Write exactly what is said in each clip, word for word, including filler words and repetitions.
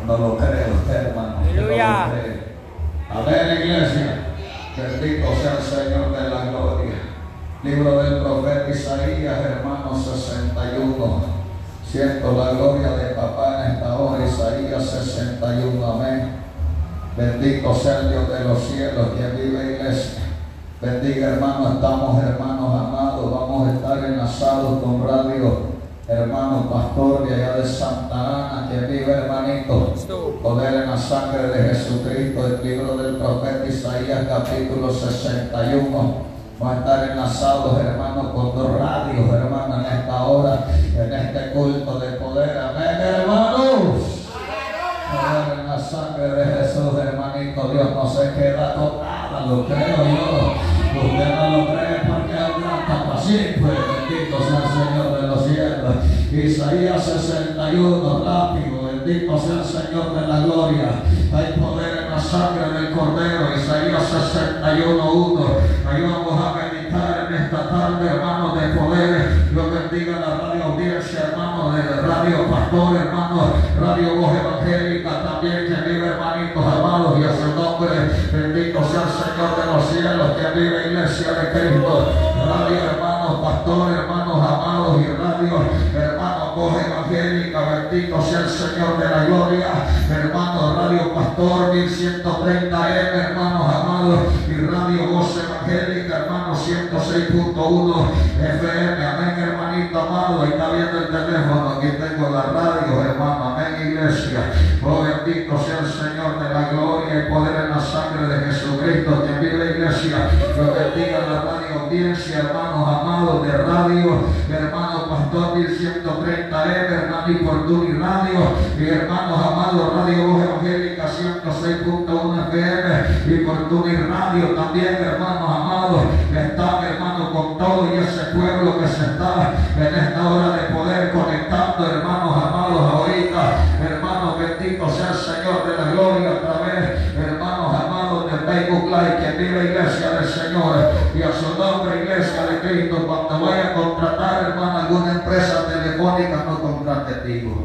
No lo cree usted, hermano. Aleluya. No lo cree. Amén, iglesia. Bendito sea el Señor de la gloria. Libro del profeta Isaías, hermano sesenta y uno. Siento la gloria de papá en esta hora. Isaías sesenta y uno. Amén. Bendito sea el Dios de los cielos, quien vive, iglesia. Bendiga, hermano. Estamos, hermanos amados. Vamos a estar enlazados con radio. Hermano pastor de allá de Santa Ana, que vive, hermanito, poder en la sangre de Jesucristo. El libro del profeta Isaías, capítulo sesenta y uno. Vamos a estar enlazados, hermanos, con dos radios, hermanos, en esta hora, en este culto de poder. Amén, hermanos. Poder en la sangre de Jesús, hermanito. Dios no se queda con nada, lo creo yo. Usted no lo cree porque habla para siempre. Bendito sea el Señor de los cielos. Isaías sesenta y uno, rápido. Bendito sea el Señor de la gloria. Hay poder en la sangre del Cordero. Isaías sesenta y uno, uno. Ahí vamos a meditar en esta tarde, hermanos, de poder. Dios bendiga la radio audiencia, hermanos, de Radio Pastor, hermanos, Radio Voz Evangélica también, que vive, hermanitos amados, y a su nombre, bendito sea el Señor de los cielos, que vive, iglesia de Cristo. Radio, hermanos, Pastor, hermanos amados, y Radio, hermanos, Voz Evangélica, bendito sea el Señor de la gloria. Hermanos, Radio Pastor mil ciento treinta M, hermanos amados, y Radio Voz Evangélica, hermanos, ciento seis punto uno F M. Amén, hermanito amado. Ahí está viendo el teléfono. Aquí tengo la radio, hermano. Amén, iglesia. Oh, bendito sea el Señor de la gloria y poder en la sangre de Jesucristo, que vive, iglesia. Dios bendiga la radio audiencia, hermanos amados, de radio, hermano Pastor mil ciento treinta M, hermano Importuni Radio, y hermanos amados, Radio Voz Evangélica ciento seis punto uno F M, Importuni Radio también, hermanos amados. Están, hermanos, con todo y ese pueblo que se está en esta hora de poder conectando, hermanos amados, ahorita, hermanos, bendito sea el Señor de la gloria a través, hermanos amados, de Facebook Live, que vive, iglesia del Señor, y a su nombre, iglesia de Cristo. Cuando vaya a contratar, hermano, alguna empresa telefónica, no contrate Tigo.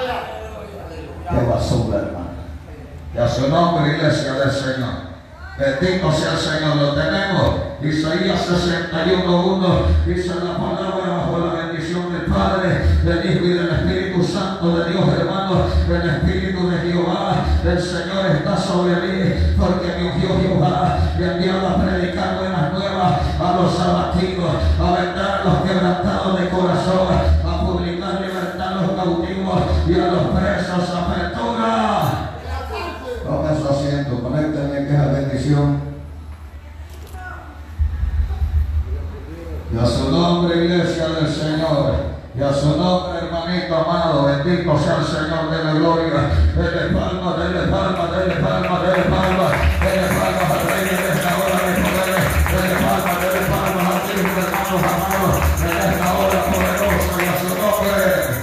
Qué basura, hermano. Y a su nombre, iglesia del Señor. Bendito sea el Señor. Lo tenemos. Isaías sesenta y uno, uno. Dice la palabra: bajo la bendición del Padre, del Hijo y del Espíritu Santo de Dios, hermanos. El Espíritu de Jehová, del Señor, está sobre mí, porque me ungió Jehová y enviado a predicar buenas nuevas a los abatidos, a vendar a los quebrantados de corazón, a publicar libertad a los cautivos y a los presos apertura. Tome su asiento, conéctenme que es la bendición. Y a su nombre, iglesia del Señor. Y a su nombre, hermanito amado, bendito sea el Señor de la gloria. Dele palma, dele palma, dele palma, dele palma, dele palma al Rey de esta hora de poder. Dele palma, dele palma a ti, hermanos amados, en esta hora poderosa, y a su nombre.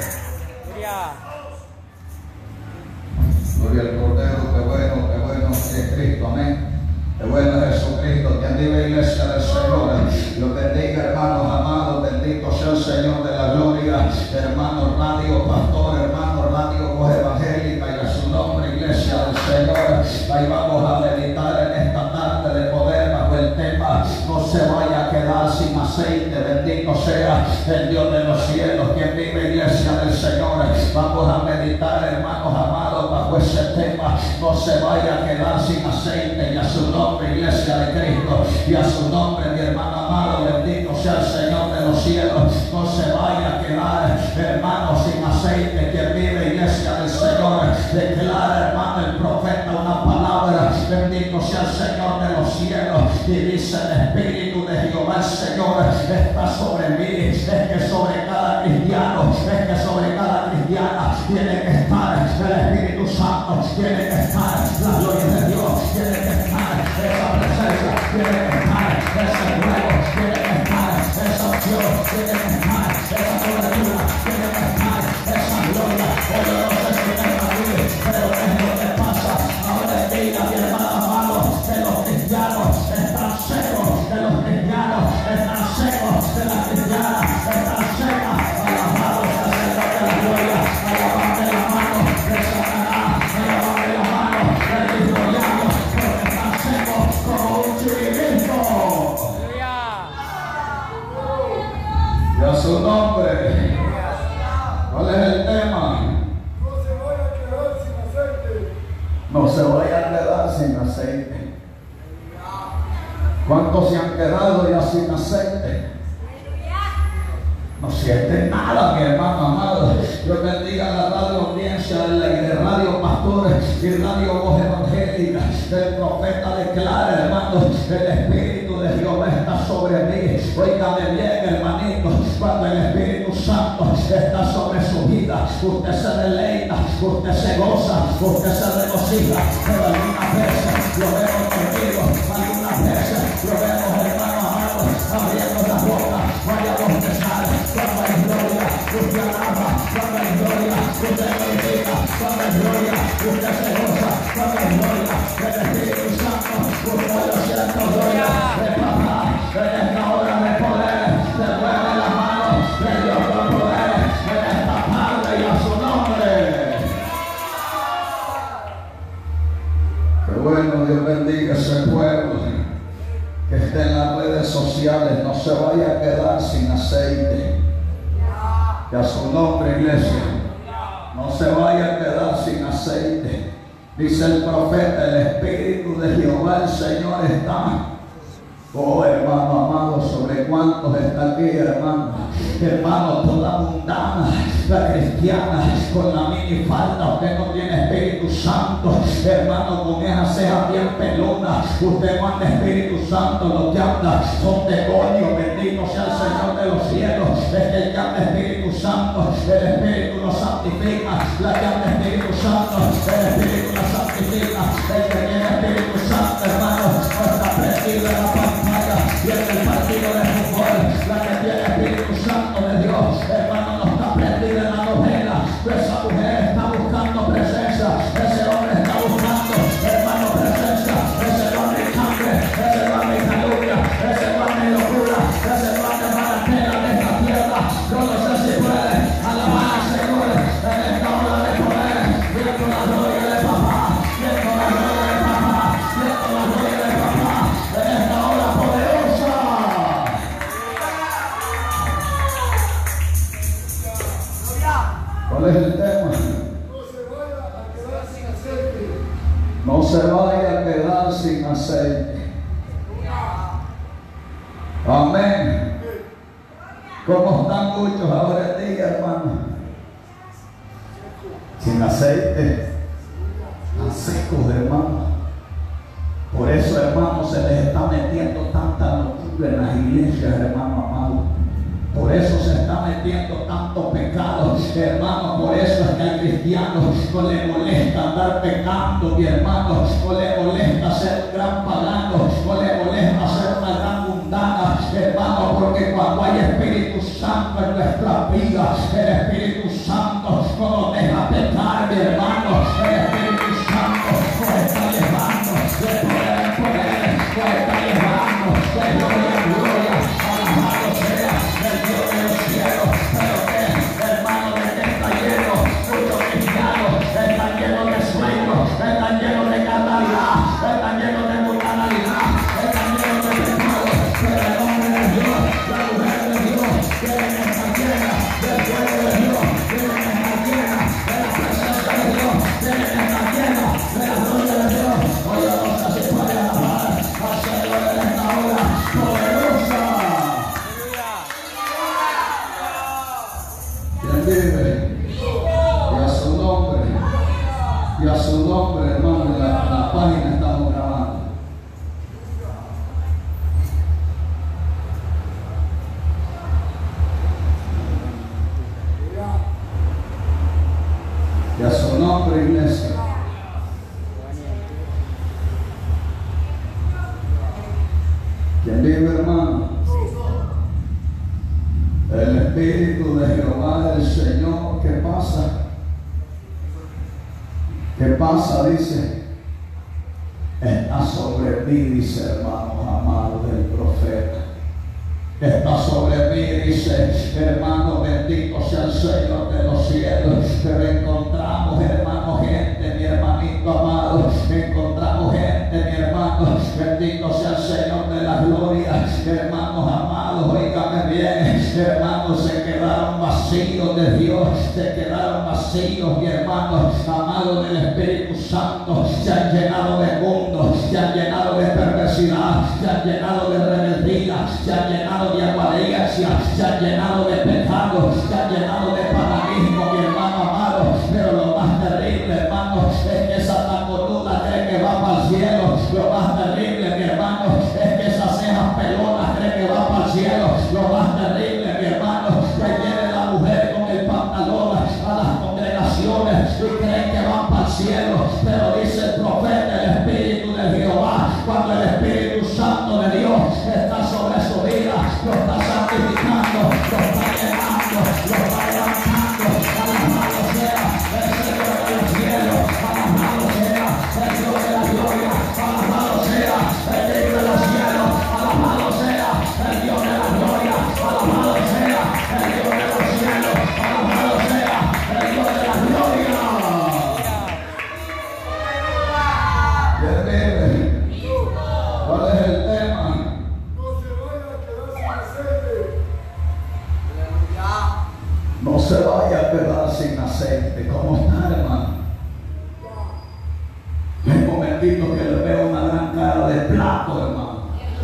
Gloria al Cordero, qué bueno, qué bueno es Cristo, amén. Qué bueno es Jesucristo, quien vive, iglesia del Señor. Dios bendiga, hermanos amados, bendito sea el Señor de la gloria. Hermano Radio Pastor, hermano Radio Voz Evangélica, y a su nombre, iglesia del Señor. Ahí vamos a meditar en esta tarde de poder bajo el tema: no se vaya a quedar sin aceite. Bendito sea el Dios de los cielos, quien vive, iglesia del Señor. Vamos a meditar, hermanos amados, bajo ese tema: no se vaya a quedar sin aceite. Y a su nombre, iglesia de Cristo, y a su nombre, mi hermano amado, bendito sea el Señor de los cielos. No se vaya a quedar, hermano, sin aceite. Quien vive, iglesia del Señor, declara, hermano, el profeta una palabra: bendito sea el Señor de los cielos. Y dice: el Espíritu de Jehová el Señor está sobre mí. Es que sobre cada cristiano, es que sobre cada cristiana tiene que estar el Espíritu Santo, tiene que estar la gloria de Dios, tiene que estar esa presencia, tiene que estar ese fuego, tiene que estar esa opción, tiene que estar esa cobertura, tiene que estar esa gloria. Pero yo no sé si tengo aquí, pero es lo que pasa. Ahora diga, mi hermano amado, que los cristianos están secos, que los cristianos están secos, que las cristianas están secas. Alabado sea el Señor de la gloria, alabando la mano de Satanás. No se vaya a quedar sin aceite. ¿Cuántos se han quedado ya sin aceite? No sienten nada, mi hermano amado. Dios bendiga la radio audiencia de la de Radio Pastores y Radio Voz Evangélica. El profeta declara, hermano, el Espíritu de Jehová está sobre mí. Óigame bien, hermanito, cuando el Espíritu Santo está sobre su vida, usted se deleita, usted se goza, usted se regocija. Pero algunas veces lo vemos dormido, algunas veces lo vemos, hermano amado, abriendo la boca, vaya a bostezar. Cuando hay gloria, usted alaba. Cuando hay gloria, usted glorifica. Cuando hay gloria, usted se goza. Cuando hay gloria, el Espíritu Santo, usted lo siente gloria de papá. En esta hora de poder, se mueve la mano de Dios con poder en esta tarde y a su nombre. Qué bueno, Dios bendiga ese pueblo que esté en las redes sociales. No se vaya a quedar sin aceite. Y a su nombre, iglesia, no se vaya a quedar sin aceite. Dice el profeta, el Espíritu de Jehová el Señor está. Oh, hermano amado, sobre cuántos está aquí, hermano. Hermano, toda mundana, la cristiana, con la minifalda, usted no tiene Espíritu Santo. Hermano, con esa ceja bien pelona, usted no anda Espíritu Santo. Los que anda son demonios. Bendito sea el Señor de los cielos. Es que el que anda Espíritu Santo, el Espíritu lo santifica. La que anda Espíritu Santo, el Espíritu lo santifica. El que tiene Espíritu Santo, hermano, no está prendido en la pantalla y en el partido de fútbol. La que tiene Espíritu Santo de Dios, hermano, no está prendida en la novela. Esa mujer está buscando presencia, ese hombre está buscando, hermano, presencia. Ese no hay hambre, ese no hay calumnia, ese no hay locura, ese no hay maratela de esta tierra. Yo no sé si puede alabar al Señor en esta hora de poder, viendo la gloria de papá, viendo la gloria de papá, viendo la gloria de papá en esta hora poderosa. ¿Cuál es el tema? No se vaya a quedar sin aceite. Amén. ¿Cómo están muchos ahora en día, hermano? Sin aceite. Están secos, hermano. Por eso, hermano, se les está metiendo tanta locura en las iglesias, hermano amado. Por eso se está metiendo tanto pecado, hermano. Por eso es que al cristiano no le molesta andar pecando, mi hermano. No le molesta ser un gran pagano, no le molesta ser una gran mundana, hermano. Porque cuando hay Espíritu Santo en nuestra vida, el Espíritu Santo no nos deja pecar, mi hermano. El Espíritu Santo nos está llevando de poder en poder, nos está llevando de gloria en gloria. Alabado sea el Dios de los cielos. Pero que, hermano, de que está lleno, muchos cristianos están llenos de sueños, están llenos de carnalidad, están llenos de mundanalidad, están llenos de pecado. Pero el hombre de Dios, la mujer de Dios, quieren estar llenas del fuego de Dios, quieren estar llenas de la presencia de Dios, quieren estar llenas de la gloria de Dios. Hoy no sé si puede alabar al Señor en esta hora poderosa. Y a su nombre, y a su nombre, hermano, la, la página estamos grabando. Y a su nombre, iglesia. ¿Quién vive, hermano? El Espíritu de Jehová del Señor. ¿Qué pasa? ¿Qué pasa? Dice, está sobre mí, dice, hermano amado del profeta. Está sobre mí, dice, hermano, bendito sea el Señor de los cielos. Pero encontramos, hermano, gente, mi hermanito amado, encontramos gente, mi hermano, bendito sea el Señor de la gloria. Hermanos amados, oígame bien, hermanos, se quedaron vacíos de Dios, se quedaron vacíos, mi hermano amado. llenado del Espíritu Santo, se han llenado de mundo, se han llenado de perversidad, se han llenado de rebeldía, se han llenado de apariencia, se han llenado de pecado, se han llenado de paganismo, mi hermano amado. Pero lo más terrible, hermano, es que esa taconuda cree que va para el cielo. Lo más terrible, mi hermano, es que esas cejas pelonas cree que va para el cielo. Lo más terrible, mi hermano, que viene la mujer con el pantalón a las congregaciones y creen que van para el cielo. Pero dice el profeta, el Espíritu de Jehová, cuando el Espíritu Santo de Dios está sobre su vida, lo está santificando, lo está llenando, lo está levantando. Alabado sea el Señor de los cielos, alabado sea el Dios de la gloria, alabado sea el Rey de los cielos, alabado sea el Dios de la gloria, alabado sea el Dios de los cielos, alabado sea el Dios de la gloria. ¿Cuál es el tema? No se vaya a quedar sin aceite. ¿Cómo está, hermano? Un momentito que le veo una gran cara de plato, hermano.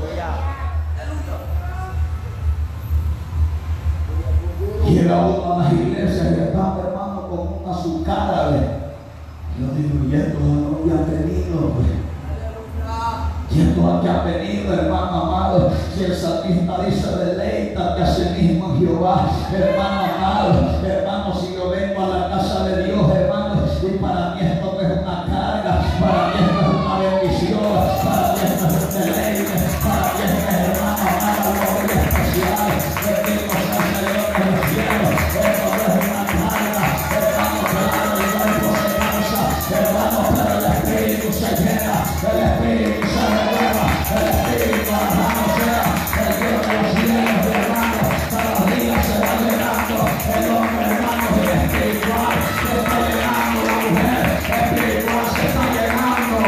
Llega uno a las iglesias y está, hermano, con una su cara de... Yo digo, y esto no ya ha venido, pues. Y esto que ha venido, hermano amado, si el salmista dice, deleítate a sí mismo en Jehová, hermano amado, hermano, si yo vengo a la casa de Dios, hermano, y para mí esto no es una carga, para mí esto es una bendición, para mí esto es un deleite, para mí esto es, hermano amado, algo muy especial. Bendito sea el Señor de los cielos. Esto no es una carga, hermano, claro, el cuerpo se cansa, hermano, pero el Espíritu se llena, el Espíritu se renueva, el Espíritu, hermano, sea el Dios de los cielos, hermano, cada día se va llenando el hombre, hermano, del espiritual, se está llenando la mujer espiritual, se está llenando.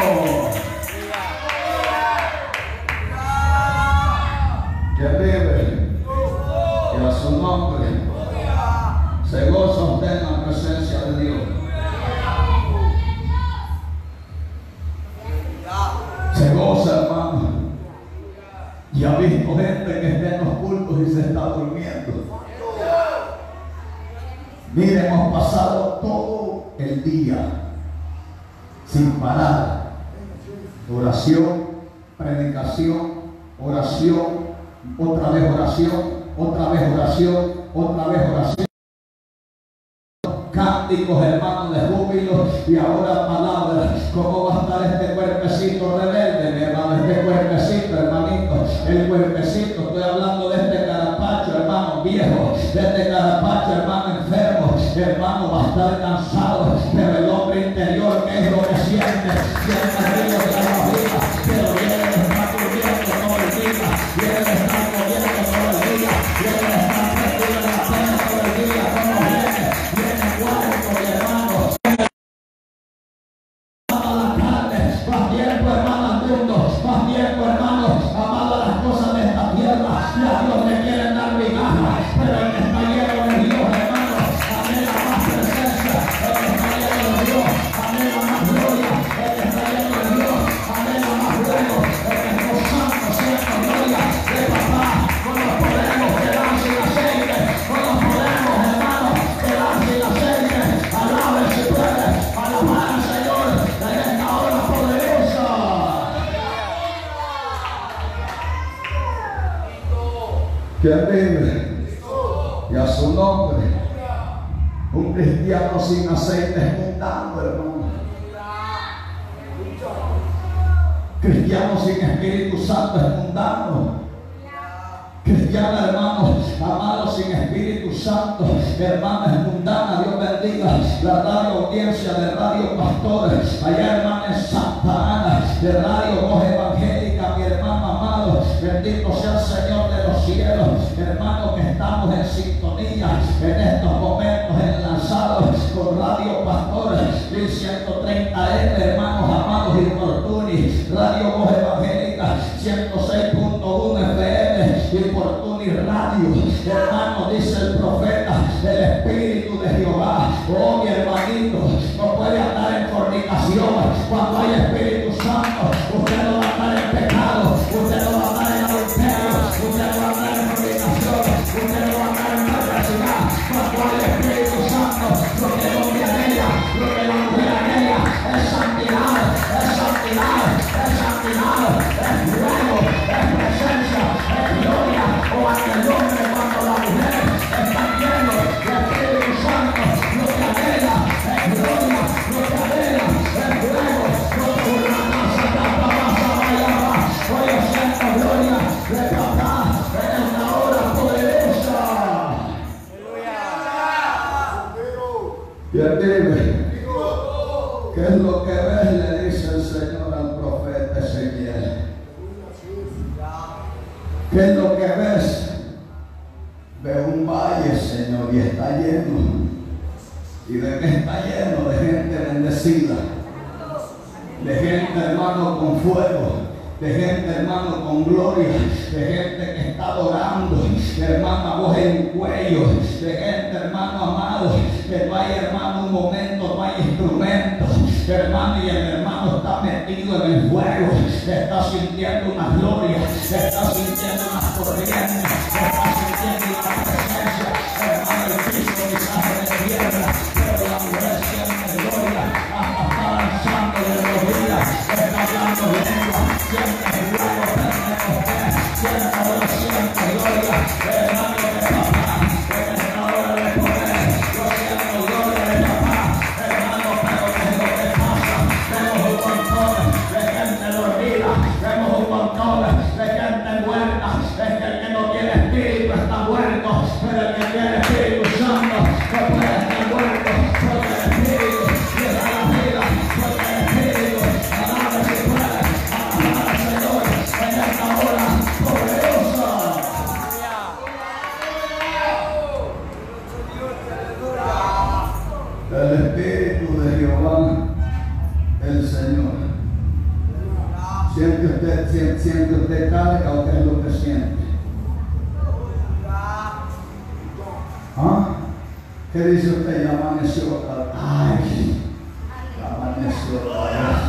Que vive y a su nombre se goza usted en la presencia de Dios. Se goza, hermano. Y ha visto gente que está en los cultos y se está durmiendo. Mire, hemos pasado todo el día sin parar. Oración, predicación, oración, otra vez oración, otra vez oración, otra vez oración. Cánticos, hermanos, de júbilo y ahora palabras. ¿Cómo va a estar este cuerpecito rebelde, mi hermano? Este cuerpecito, hermanito, el cuerpecito, estoy hablando de este carapacho, hermano, viejo, de este carapacho, hermano, enfermo, hermano, va a estar cansado, pero el hombre interior, ¿qué es lo que siente? Siente ríos de la vida, pero viene de estar durmiendo todo el día, viene de estar comiendo todo el día, viene de estar perdido en la cena todo el día. ¿Cómo viene? Viene cuarto, mi hermano. Amado la carne, más tiempo, hermano, al mundo, más tiempo, hermano, amado las cosas de esta tierra, y a Dios le quieren dar migajas, pero el que está lleno de Dios, hermano, anhela más presencia, el que está lleno de Dios, anhela más gloria, el que está lleno de Dios, anhela más fuego, el que es santo, siendo gloria de papá, con los podemos quedar sin aceite, con los podemos, hermano, quedar sin aceite, alaben si puede, alabar al Señor en esta hora poderosa. Que vive y a su nombre. Un cristiano sin aceite es mundano, hermano. Cristiano sin Espíritu Santo es mundano. Cristiana, hermano, amado, sin Espíritu Santo, hermana, es mundana. Dios bendiga la radio audiencia de Radio Pastores, allá, hermana, en Santa Ana, de Radio Voz Evangélica, mi hermano amado. Bendito sea el Señor de los cielos, hermano, que estamos en sintonía en estos momentos enlazados con Radio Pastores, mil ciento treinta M, hermanos amados y oportunis, Radio Voz Evangélica, ciento seis punto uno F M y Fortuni Radio. Hermano, dice el profeta, el Espíritu de Jehová, oh mi hermanito, no puede andar en Cuando hay Espíritu Santo, usted no va a estar en pecado, usted no va a estar en adulterio, usted no va a estar en fornicación, usted no va a estar en perversidad. Cuando hay Espíritu Santo, lo que no me anhela, lo que no me anhela es santidad, es santidad, es santidad, es fuego, es presencia, es gloria. O aquel hombre cuando la mujer está lleno de Espíritu Santo, lo que anhela es gloria, lo que anhela es fuego, lo que una casa tapa pasa allá va. Hoy yo siento gloria de papá en esta hora poderosa. Y él dime, ¿qué es lo que ves? Le dice el Señor al profeta Ezequiel. ¿Qué es lo que ves? Veo un valle, Señor, y está lleno. ¿Y de qué está lleno? De gente bendecida. De gente, hermano, con fuego. De gente, hermano, con gloria. De gente que está adorando. Hermano, a voz en cuello. De gente, hermano, amado. Que no hay, hermano, un momento, no hay instrumento. Hermano, y el hermano está metido en el fuego. Está sintiendo una gloria. Está sintiendo una corriente. Está sintiendo una presencia. Hermano, el Cristo quizás de tierra. Pero la mujer siente gloria. Hasta está danzando de rodillas. Está hablando lengua. Siente fuego pentecostés. Siente oración, gloria. Hermano de papá. En esta hora de poder. Yo siento gloria de papá. Hermano, pero ¿qué es lo que pasa? Vemos un montón de gente dormida. Vemos un montón de gente muerta. Es que el que no tiene espíritu está muerto. Pero el que tiene Espíritu Santo no puede estar muerto. Porque el Espíritu le da la vida. Porque el Espíritu alaba si puede. Alabar al Señor en esta hora poderosa. El Espíritu de Jehová, el Señor. ¿Siente usted, siente, siente usted carga o qué es lo que siente? ¿Ah? ¿Qué dice usted? Ya amaneció. Ay, ya amaneció otra vez.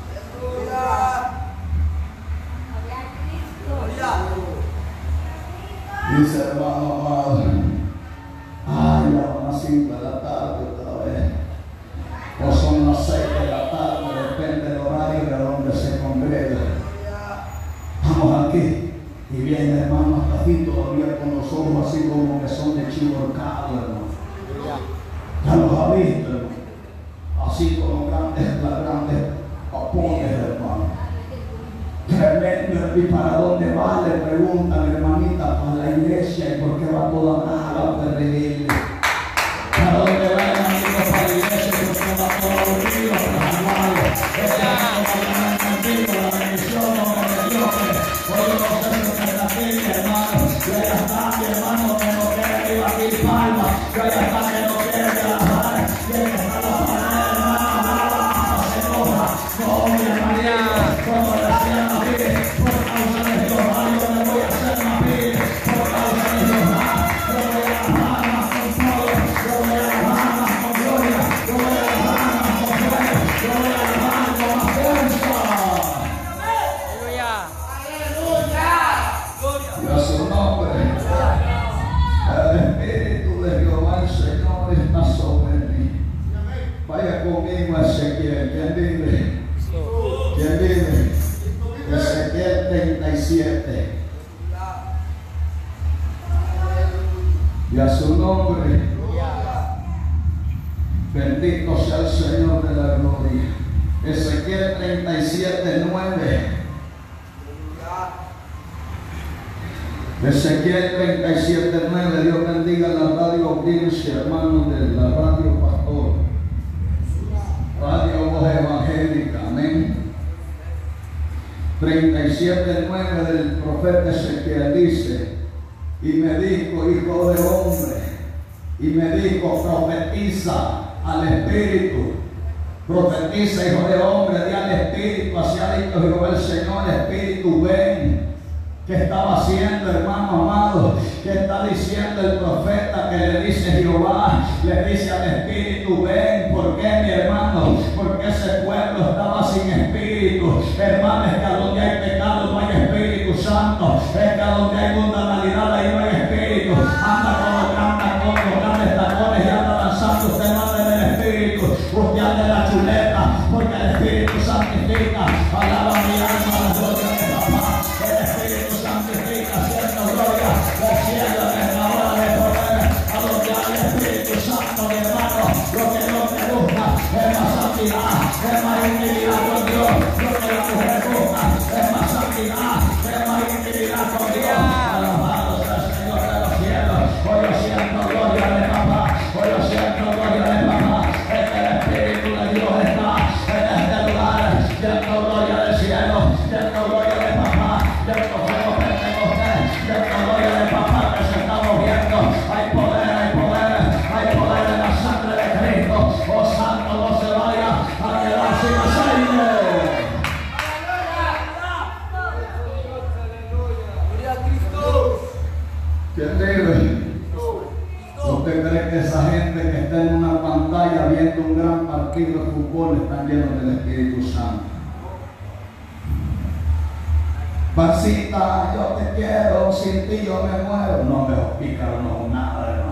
Dice hermano amado, ay, ya van las cinco de la tarde otra vez. O son las seis de la tarde, depende del horario de donde se congrega. Estamos aquí. Y viene hermano hasta aquí todavía con los ojos así como que son de chivo horcado, hermano. Ya los ha visto, hermano. Así con los grandes, las grandes papones, hermano. Tremendo. ¿Y para dónde va? Le preguntan, hermanita, para la iglesia. ¿Y por qué va toda nada? Pues reírle. ¿Para dónde va, hermanito? Para la iglesia. ¿Por qué va todo aburrido? Pues amado. Este año va a contigo la bendición, hombre de Dios. Hoy no sé lo que está aquí, mi hermano. Yo ya está, mi hermano, que no quiere que iba a ir palma. Yo ya está, que no quiere que la pare. Tiene que estar la pared, hermano, nada, se enoja. No, mi hermanito, como decían a mí, por causa de Jehová, yo me voy a hacer más bien. Por causa de Jehová, yo voy a alabar más con todo. Yo voy a alabar más con gloria. Yo voy a alabar más con fuego. Yo voy a alabar con más fuerza. Y a su nombre, el Espíritu de Jehová, el Señor, está sobre mí. Vaya conmigo a Ezequiel. ¿Quién vive? ¿Quién vive? Ezequiel treinta y siete. Y a su nombre, bendito sea el Señor de la gloria. Ezequiel treinta y siete, nueve. Ezequiel treinta y siete, nueve. Dios bendiga la radio audiencia, hermanos de la radio Pastor, Radio Voz Evangélica, amén. treinta y siete, nueve del profeta Ezequiel dice: y me dijo, hijo de hombre, y me dijo, profetiza al Espíritu, profetiza, hijo de hombre, di al Espíritu, así ha dicho Jehová el Señor, Espíritu, ven. ¿Qué estaba haciendo, hermano amado? ¿Qué está diciendo el profeta que le dice Jehová? Le dice al Espíritu, ven. ¿Por qué, mi hermano? Porque ese pueblo estaba sin espíritu. Hermano, es que a donde hay pecado no hay Espíritu Santo. Es que a donde hay mundanalidad ahí no hay espíritu. Anda con los grandes tacones, los grandes tacones y anda danzando. Usted no anda en el Espíritu. Usted anda en la chuleta. Porque el Espíritu santifica. Alaba mi alma la gloria de papá. El Espíritu santifica, cierta gloria. El cielo es la hora de poder. A donde hay Espíritu Santo, mi hermano. Lo que no te busca es más santidad, es más intimidad con Dios. Lo que la mujer busca es más santidad, es más intimidad con Dios. Alabado sea el Señor de los cielos. Hoy yo siento gloria de papá. Hoy yo siento gloria de papá. Es que el Espíritu de Dios está en este lugar. Siento gloria del cielo. Siento gloria de papá. Siento fuego pentecostés. Siento gloria de papá que se está moviendo. Hay poder, hay poder, hay poder en la sangre de Cristo. Oh santo, no se vaya a quedar sin aceite. ¿Quién vive? ¿Usted cree que esa gente que está en una pantalla viendo un gran partido de fútbol están llenos del Espíritu Santo? Pancita, yo te quiero, sin ti yo me muero. No, pero pícaro no es nada, hermano.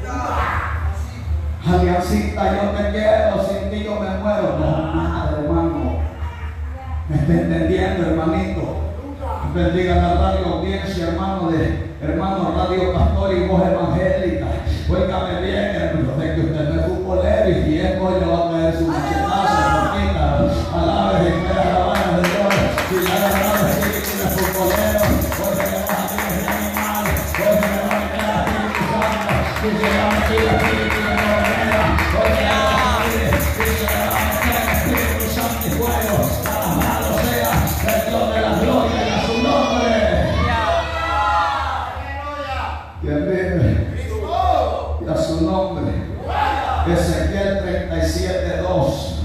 Aliancita, yo te quiero, sin ti yo me muero. No, nada, hermano. ¿Me está entendiendo, hermanito? Bendiga la radio audiencia, hermano, de hermano Radio Pastor y Voz Evangélica. Óigame bien, hermano, de que usted no es futbolero y si es hoy le va a caer su machetazo, poquita. Alabe y espera la mano de Dios. Si ya la verdad es que tiene futbolero, hoy se le va a meter el animal, hoy se le va a meter el Espíritu Santo, si se le va a meter el Espíritu de la manera, hoy se le va a meter, si se le va a meter el Espíritu Santo y fuego. Alabado sea el Dios de la gloria y a su nombre. ¿Quién vive? Y a su nombre. Ezequiel treinta y siete, dos.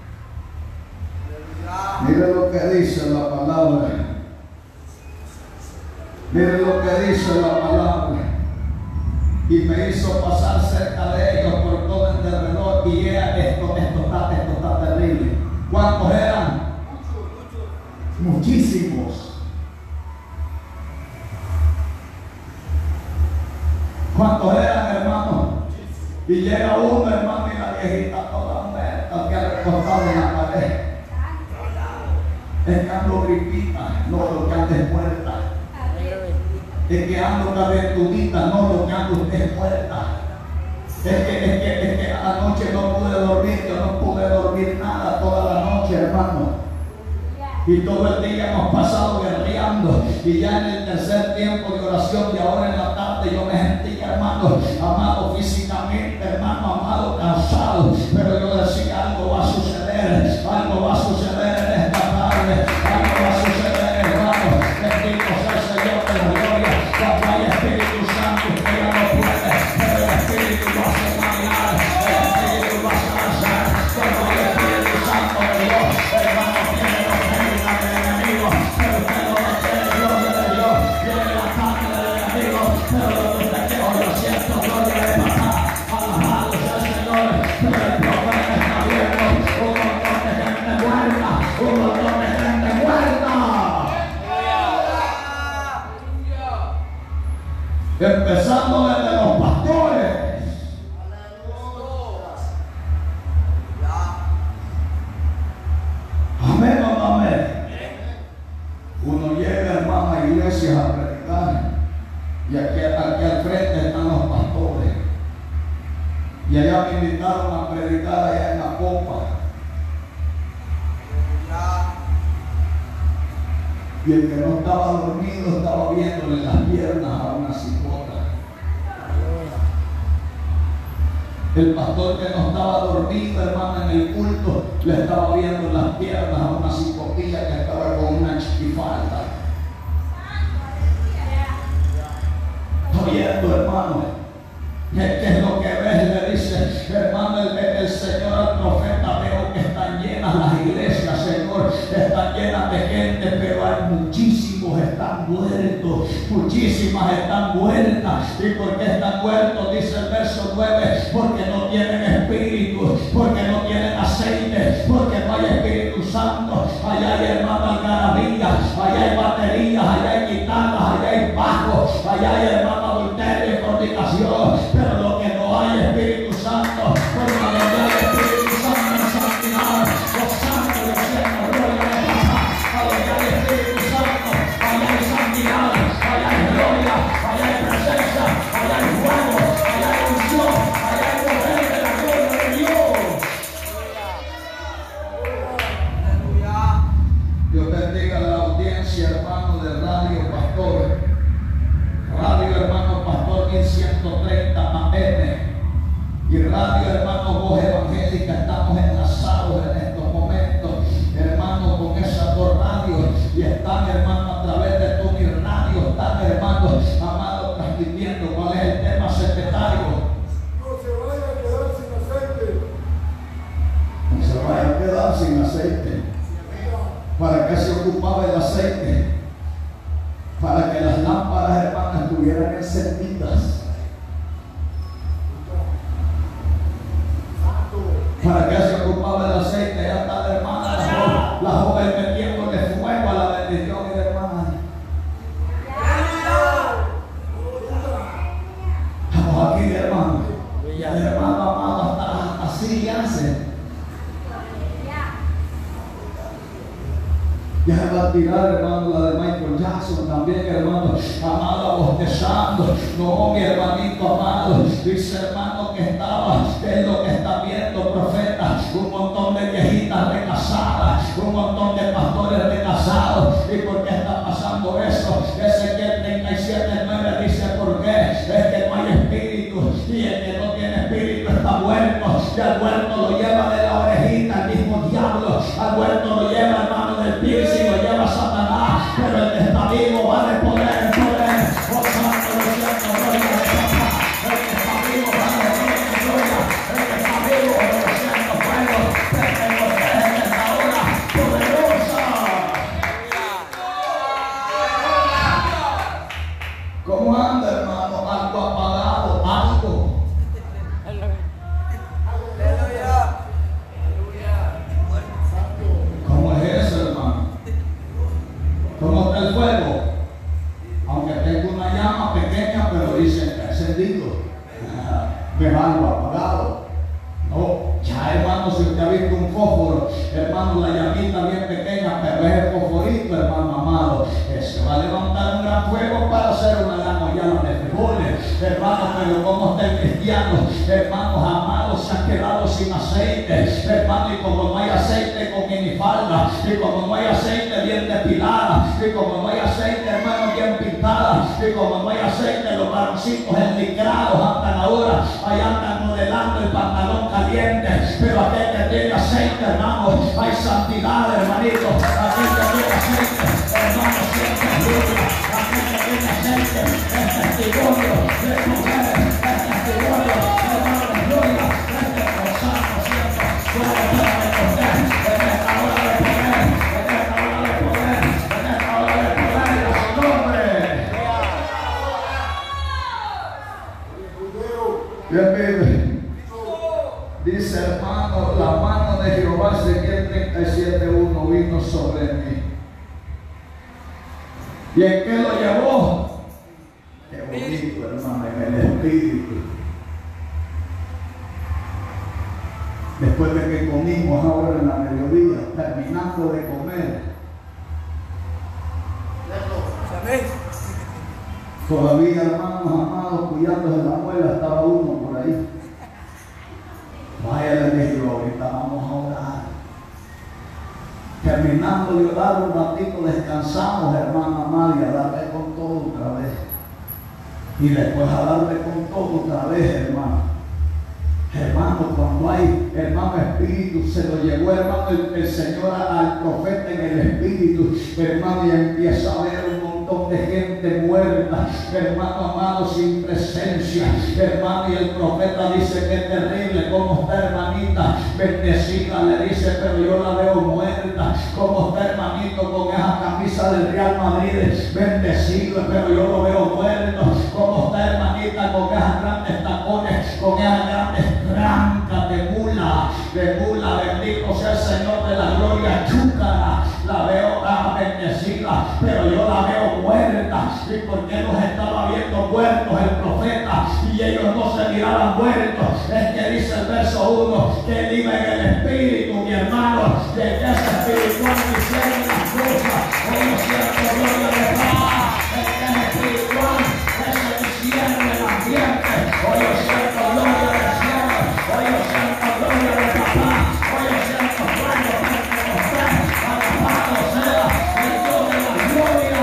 Mire lo que dice la palabra. Mire lo que dice la palabra. Y me hizo pasar cerca de ellos por todo el derredor. Y era esto, esto está, esto está terrible. ¿Cuántos eran? Muchísimos. ¿Cuántos eran, hermano? Y llega uno, hermano, y la viejita toda muerta que ha recostado en la pared. Es que ando gripita, no lo que antes muerta. Es que ando cabezudita, no lo que ando es muerta. Es que, es que, es que anoche no pude dormir, yo no pude dormir nada toda la noche, hermano. Y todo el día hemos pasado guerreando. Y ya en el tercer tiempo de oración y ahora en la tarde yo me sentía, hermano, amado físicamente, hermano, amado, cansado. Pero yo decía, algo va a suceder, algo va a suceder en esta tarde, algo va a suceder, hermano. Bendito sea el Señor de la gloria. Cuando hay Espíritu Santo, usted ya no puede, pero el Espíritu lo hace caminar, el Espíritu lo hace avanzar. Cuando hay Espíritu Santo de Dios, hermano, tiene los medios del enemigo, pero usted no va a tener gloria de Dios, tiene el ataque del enemigo, pero lo que usted quiere, yo siento gloria de papá. Alabado sea el Señor, pero el profeta está viendo un montón de gente muerta, un montón de gente muerta. Empezando desde los pastores. Amén o no amén. Uno llega, hermano, a iglesias a predicar y aquí, aquí al frente están los pastores. Y allá me invitaron a predicar allá en la copa. Y el que no estaba dormido estaba viéndole las piernas a una cipota. El pastor que no estaba dormido, hermano, en el culto, le estaba viendo las piernas a una cipotilla que estaba con una chiquifalda. Está viendo, hermano. ¿Qué es lo que ves? Le dice, hermano, el, el Señor al profeta, veo que están llenas las iglesias, Señor, están llenas de gente, pero hay muchísimos están están muertos. Muchísimas están muertas. ¿Y por qué están muertos? Dice el verso nueve, porque no tienen espíritu, porque no tienen aceite, porque no hay Espíritu Santo. Allá hay, hermano, algarabía, allá hay baterías, allá hay guitarras, allá hay bajo, allá hay, hermano, adulterio y fornicación, pero lo que no hay es Espíritu Santo, porque donde hay Espíritu Santo en santidad, los santos y los cielos gloria de Jehová. Allá hay Espíritu Santo, allá hay santidad, allá hay gloria, allá hay presencia, allá hay fuego, allá hay unción, allá hay poder de la gloria de Dios. Dios bendiga la audiencia, hermano, de Radio Pastor. Radio, hermano, Pastor mil ciento treinta A M y Radio, hermano, Voz Evangélica. Estamos enlazados en estos momentos, hermano, con esas dos radios, y están, hermano, a través de tu mi radio, están, hermano, amado, transmitiendo. ¿Cuál es el tema, secretario? No se vaya a quedar sin aceite. No se vaya a quedar sin aceite. ¿Para qué se ocupaba el aceite? Para que las lámparas, hermanas, estuvieran encendidas. ¿Para qué se ocupaba el aceite? Ya está, hermana, la joven, la joven metiéndole fuego a la bendición, hermana. Estamos aquí, hermano. El hermano amado, hasta así hace. Ya va a tirar, hermano, la de Michael Jackson también, hermano, amado, bostezando. No, mi hermanito amado, dice, hermano, que estaba en lo que está viendo, profeta, un montón de viejitas recasadas, un montón de pastores recasados. ¿Y por qué está pasando eso? Ezequiel treinta y siete nueve dice, ¿por qué? Es que no hay espíritu, y el que no tiene espíritu está muerto, y al muerto lo lleva de la orejita el mismo diablo, al muerto lo lleva, hermano, del piercing, lo lleva Satanás, pero el que está vivo va de poder en poder. Oh, santo, lo siento, gloria de Jehová. El que está vivo va de gloria en gloria. El que está vivo, lo siento, fuego, desde el poder en esta hora poderosa. ¿Cómo anda, hermano? Algo apagado, algo. ¿Cómo es eso, hermano? ¿Cómo está el fuego? Aunque tengo una llama pequeña, pero dicen que ha encendido. Me algo apagado. No, ya, hermano, si usted ha visto un fósforo, hermano, la llamita bien pequeña, pero es el fosforito, hermano amado. Se va a levantar un gran fuego para hacer una gran llama de frijoles, hermano, pero como está el cristiano, hermanos amados, se han quedado sin aceite, hermano, y como no hay aceite con minifalda, y como no hay aceite bien depilada, y como no hay aceite, hermano, bien pintada, y como no hay aceite, los varoncitos enlicrados andan ahora, ahí andan modelando el pantalón caliente, pero aquel que tiene aceite, hermano, hay santidad, hermanito, aquel que tiene aceite, hermano, siempre gloria, aquel que tiene aceite, es testimonio de poder, es testimonio, hermano, de gloria, es de gozarnos siempre, puede estar de poder, en esta hora de poder, en esta hora de poder, en esta hora de poder, a su nombre. Bien, bien. Dice, hermano, la mano de Jehová, Ezequiel treinta y siete uno, vino sobre mí. ¿Y en qué lo llevó? Qué bonito, hermano, en el espíritu. Después de que comimos ahora en la mediodía, terminando de comer, todavía, hermanos amados, cuidando de la muela, estaba uno por ahí. Vaya, le dije, ahorita vamos a orar. Terminando de orar un ratito, descansamos, hermana María, a darle con todo otra vez. Y después a darle con todo otra vez, hermano. Hermano, cuando hay, hermano, espíritu, se lo llevó, hermano, el, el Señor al profeta en el espíritu, hermano, y empieza a ver un montón de gente muerta, hermano amado, sin presencia, hermano, y el profeta dice que es terrible, como está, hermanita, bendecida, le dice, pero yo la veo muerta, como está, hermanito, con esa camisa camisa del Real Madrid, bendecido, pero yo lo veo muerto. Como está, hermanita, con esas grandes tacones, con esas grandes trancas de mula, de mula, bendito sea el Señor de la gloria, chúcara. La veo ah, bendecida, pero yo la veo muerta. ¿Y por qué nos estaba viendo muertos el profeta? Y ellos no se miraban muertos. Es que dice el verso uno, que vive en el Espíritu, mi hermano, de que es espiritual diciendo las cosas. Hoy no siento gloria de paz, el que es espiritual, ese diciendo el ambiente. Hoy yo siento gloria del cielo, hoy yo siento gloria de papá, hoy yo siento gloria de Pentecostés. Alabado sea el Dios de la gloria.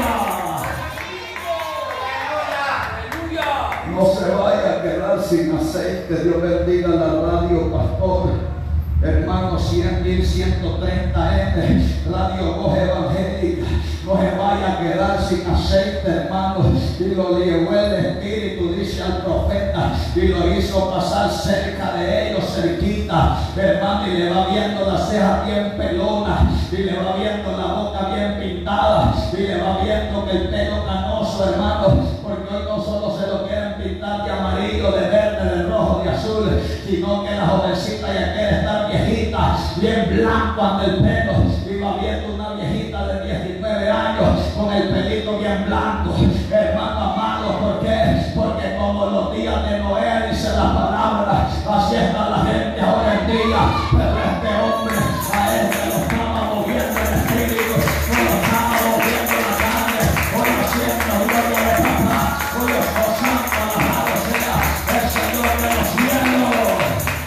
No se vaya a quedar sin aceite. Dios bendiga la radio, pastor. Hermano, cien mil ciento treinta eme, Radio Voz Evangélica. No se vaya a quedar sin aceite, hermano. Y lo llevó el Espíritu, dice al profeta, y lo hizo pasar cerca de ellos, cerquita, hermano, y le va viendo las cejas bien pelonas, y le va viendo la boca bien pintada, y le va viendo que el pelo canoso, hermano, porque hoy no solo se lo quieren pintar de amarillo, de verde, de rojo, de azul, sino que la jovencita ya quiere estar viejita, bien blanco ante el pelo. Y va viendo una viejita de diecinueve años con el pelito bien blanco, hermano amado. ¿Por qué? Porque como los días de Noé, dice la palabra, así está la gente ahora en día. Pero este hombre, a él se lo estaba moviendo el espíritu, no lo estaba moviendo la carne. Hoy lo siento, gloria de papá, hoy lo santo, alabado sea el Señor de los cielos.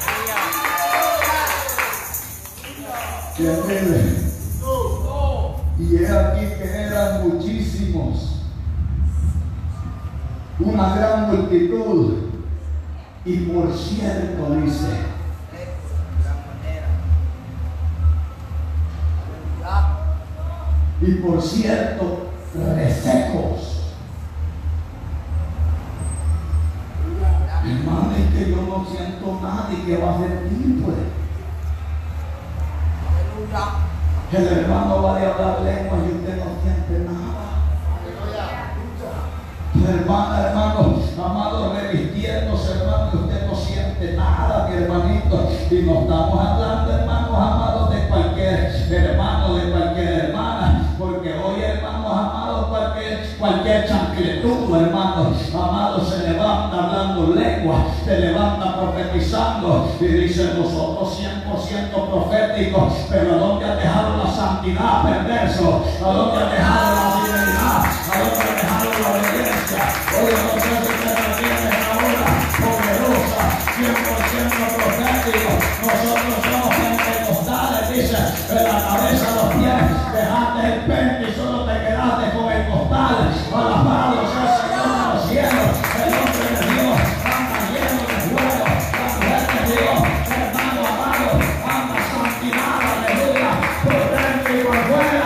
¿Entiendes? Y he aquí que eran muchísimos, una gran multitud, y por cierto, dice, y por cierto, resecos. Hermano, es que yo no siento nada y que va a sentir, pues. El hermano va a hablar lengua y usted no siente nada. Hermana, hermano, amado, revistiéndose, hermano, y usted no siente nada, mi hermanito. Y no estamos hablando, hermanos amados, de cualquier hermano, de cualquier hermana, porque hoy, hermanos amados, cualquier, cualquier chancletudo, hermano amado, se levanta hablando lengua, se levanta profetizando y dice: nosotros cien por ciento proféticos, pero ¿a dónde ha dejado la santidad, perverso? ¿A dónde ha dejado la fidelidad? ¿A dónde ha dejado la obediencia? Hoy no sé si usted la tiene ahora, poderosa, cien por ciento profético. Nosotros somos pentecostales, dice, de la cabeza a los pies. Dejaste el pente y solo te quedaste con el costal. Alabado sea el Señor de los cielos. El hombre de Dios anda lleno de fuego. La mujer de Dios, hermano amado, anda santificada, aleluya, por dentro y por fuera.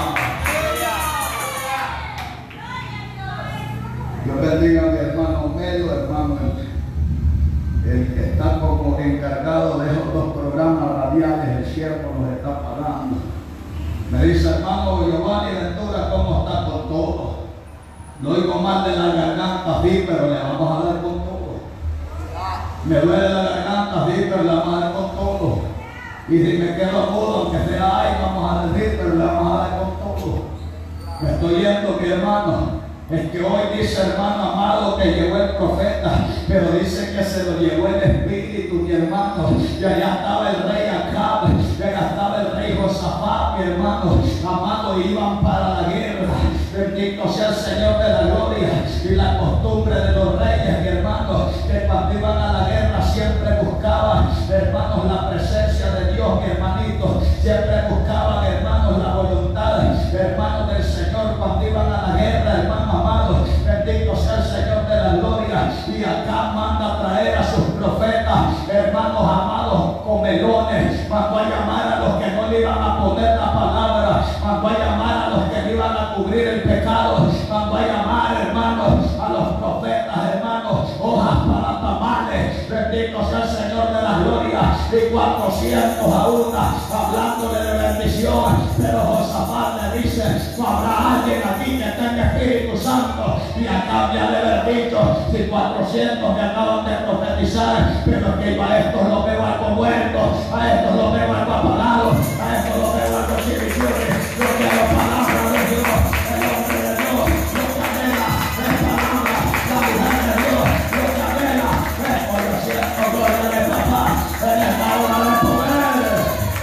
Dios bendiga a mi hermano Melo, hermano, el, el que está como encargado de esos dos programas radiales. El siervo nos está pagando. Me dice: hermano Giovanni Ventura, ¿cómo está con todo? No oigo mal de la garganta, sí, pero le vamos a dar con todo. Me duele la garganta, sí, pero le vamos a dar con todo. Y si me quedo mudo, aunque sea ahí, vamos a decir, pero le vamos a dar con todo. Me estoy yendo, mi hermano. Es que hoy dice, hermano amado, que llegó el profeta, pero dice que se lo llevó el Espíritu, mi hermano. Y allá estaba el rey Acab, y allá estaba el rey Josafat, mi hermano amado, iban para la guerra. Bendito sea el Señor de la gloria. Y la costumbre de los reyes, mi hermano, que cuando iban a la guerra siempre buscaban, hermanos, la presencia de Dios, mi hermanito. Siempre buscaban, hermanos, la voluntad, hermanos, del Señor cuando iban a la guerra, hermanos amados. Bendito sea el Señor de la gloria. Y acá manda a traer a sus profetas, hermanos amados, comelones. Mandó a llamar a los que no le iban a poner la palabra. Mandó a llamar a los que le iban a cubrir el pecado. Mandó a llamar, hermanos, a los profetas, hermanos, hojas para tamales. Bendito sea el Señor de la gloria. Y cuatrocientos a una, hablándole de bendición. Pero Josafat le dice, no habrá alguien aquí que tenga Espíritu Santo y acá me ha de haber dicho, si cuatrocientos me acaban de profetizar, pero que yo a estos lo veo algo muerto, a estos lo veo algo apagado, a estos lo veo algo chirichurri. Yo quiero palabra de Dios, el hombre de Dios, lo que anhela es palabra, la mujer de Dios, lo que anhela es conocimiento, gloria de papá, en esta hora de poder.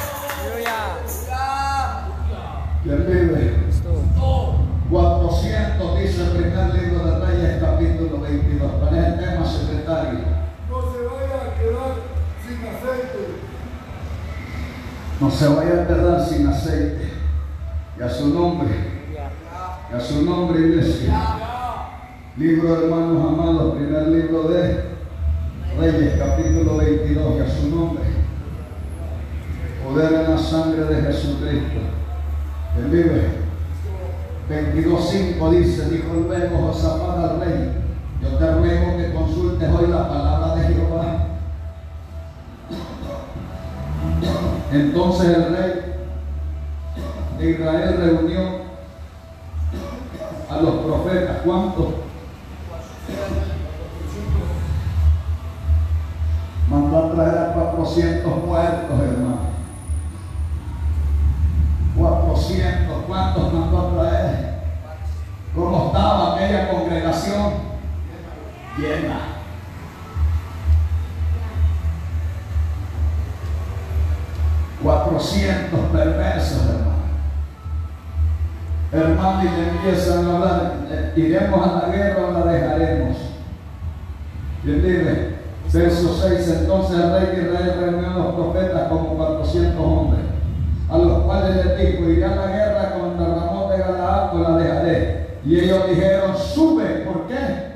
¿Quién vive? cuatrocientos dice el primer libro de Reyes, capítulo veintidós. ¿Cuál es el tema, secretario? No se vaya a quedar sin aceite. No se vaya a quedar sin aceite. Y a su nombre. Y a su nombre, iglesia. Libro de hermanos amados, primer libro de Reyes, capítulo veintidós. Y a su nombre. Poder en la sangre de Jesucristo. ¿Quién vive? veintidós cinco dice, dijo luego Josafat al rey, yo te ruego que consultes hoy la palabra de Jehová. Entonces el rey de Israel reunió a los profetas. ¿Cuántos? Mandó a traer a cuatrocientos muertos, hermano. cuatrocientos, ¿cuántos mandó a traer? ¿Cómo estaba aquella congregación? Llena. cuatrocientos perversos, hermano. Hermano, y le empiezan a hablar, ¿iremos a la guerra o la dejaremos? ¿Quién dice? Verso seis, entonces el rey de Israel reunió a los profetas como cuatrocientos hombres, a los cuales les dijo, iré a la guerra contra Ramón de Galaad o la dejaré. Y ellos dijeron, sube. ¿Por qué?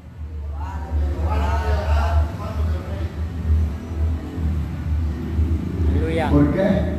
¿Por qué?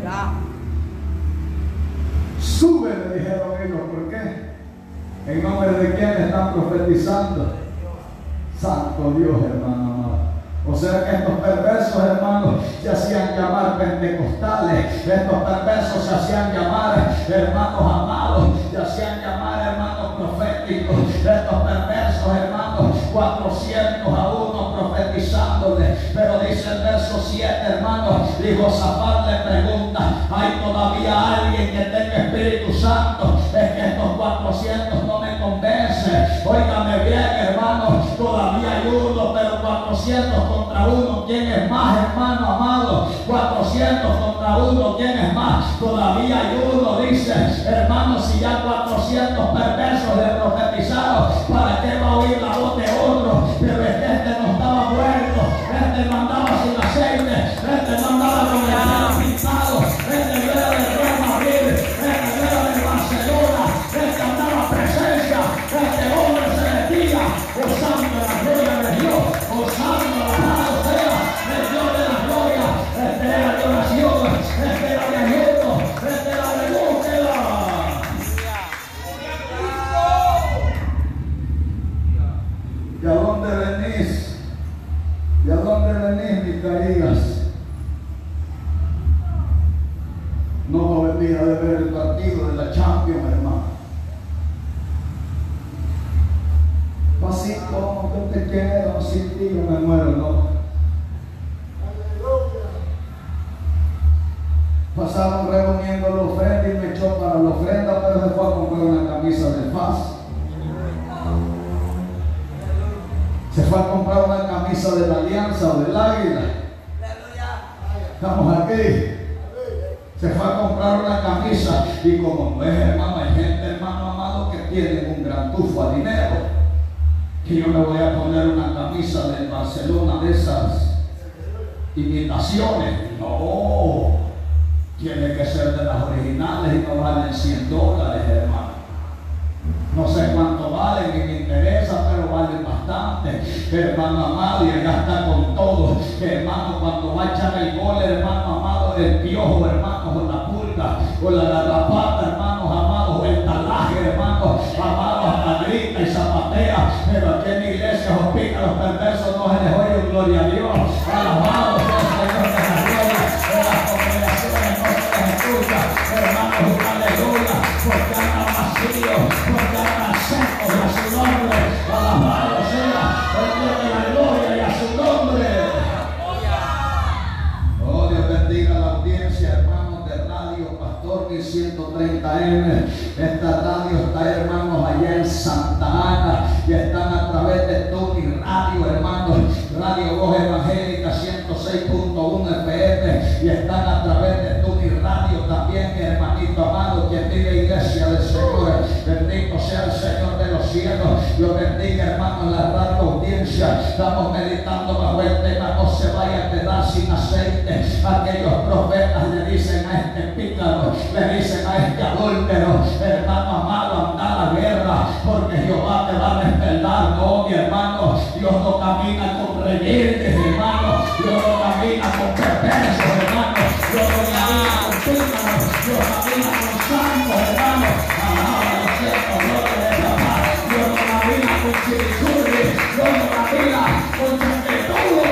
Sube, le dijeron ellos. ¿Por qué? ¿En nombre de quién están profetizando? Santo Dios, hermano amado. O sea que estos perversos, hermanos, se hacían llamar pentecostales. Estos perversos se hacían llamar hermanos amados. Se hacían llamar hermanos proféticos. Estos perversos, hermanos, cuatrocientos a uno profetizándole. Pero dice el verso siete, hermanos, y Josafat le pregunta, ¿hay todavía alguien que tenga Espíritu Santo? Es que estos cuatrocientos no me convencen. Óigame bien, hermanos, todavía hay uno, pero cuatrocientos contra uno. ¿Quién es más, hermano amado? cuatrocientos contra uno. ¿Quién es más? Todavía hay uno, dice, hermanos, si ya cuatrocientos perversos le profetizaron, ¿para qué va a oír la voz de otro? Pero es que este no estaba muerto, este no andaba sin aceite, este no andaba con el pelo pintado, este no era de Real Madrid, este no era de Barcelona, este andaba presencia, este hombre se decía, gozando la gloria de Dios, gozando la mano sea el Dios de la gloria. Este era de oración, este era de ayuno, este era de búsqueda. ¿Y a dónde venís? ¿Y a dónde venís, Micaías? No venía de ver el partido de la Champions, hermano. Así como yo te quiero, sin ti yo me muero, ¿no? Pasaron reuniendo la ofrenda y me echó para la ofrenda, pero se fue a comprar una camisa de paz. Se fue a comprar una camisa de la Alianza o del Águila. Estamos aquí. Se fue a comprar una camisa y como no es, hermano, hay gente, hermano amado, que tienen un gran tufo a dinero. Que yo me voy a poner una camisa de Barcelona de esas imitaciones. No, tiene que ser de las originales y no valen cien dólares, hermano. No sé cuánto valen y me interesa, pero valen bastante, hermano amado, y allá está con todo. Hermano, cuando va a echar el gol, hermano amado, el piojo, hermano, o la pulga, o la garrapata, hermanos amados, o el talaje, hermanos amados, hasta grita y zapatea. Pero aquí en la iglesia opina, los perversos no se les oye, gloria a Dios. Alabado sea el Señor de la gloria. En las congregaciones no se les escucha, hermanos, aleluya, porque dos mil ciento treinta eme. Esta radio está, hermanos, allá en Santa Ana y están a través de Tuni Radio, hermanos, Radio Voz Evangélica ciento seis punto uno F M, y están a través de Tuni Radio también, mi hermanito amado, quien vive iglesia del Señor. Bendito sea el Señor de los cielos. Dios bendiga, hermanos, la radio audiencia. Estamos meditando bajo el tema: no se vaya a quedar sin aceite. Aquellos profetas le dicen a este pícaro, le dicen a este adúltero: hermano amado, anda a la guerra, porque Jehová te va a respaldar. No, mi hermano, Dios no camina con rebeldes, hermano. Dios no camina con perversos, hermano. Dios no camina con pícaros. Dios camina con santos, hermano. Alaba los cielos, gloria de papá. Dios no camina con chirichurri. Dios no camina con chanquetudo.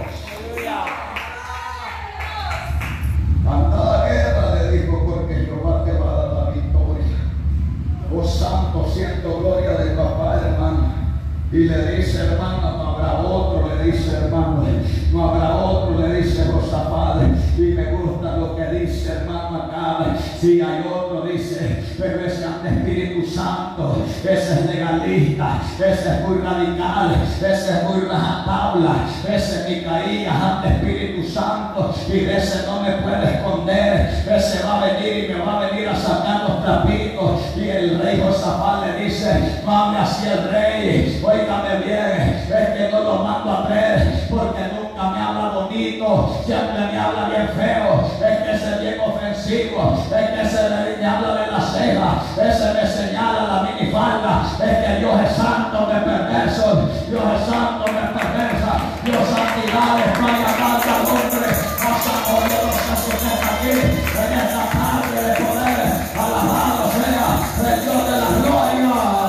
Anda a la guerra, le dijo, porque Jehová te va a dar la victoria. Oh santo, siento gloria de papá, hermano. Y le dice, hermano, no habrá otro, le dice, hermano, no habrá otro, le dice Josafat. Y me gusta lo que dice, hermano, acá. Si hay otro, dice, pero ese ante Espíritu Santo, ese es legalista, ese es muy radical, ese es muy rajatabla, ese es Micaías ante Espíritu Santo, y de ese no me puede esconder. Ese va a venir y me va a venir a sacar los trapitos. Y el rey Josafat le dice, mame hacia el rey. Óigame bien, es que no lo mando a traer porque nunca me habla bonito, siempre me habla bien feo, es que ese es bien ofensivo, es que ese me habla de la ceja, ese me señala la minifalda, es que Dios es santo, me perverso, Dios es santo, me perversa, Dios santidades, vaya falta al hombre, más amorosa su aquí, en esta tarde de poder, alabado sea el Dios de la gloria.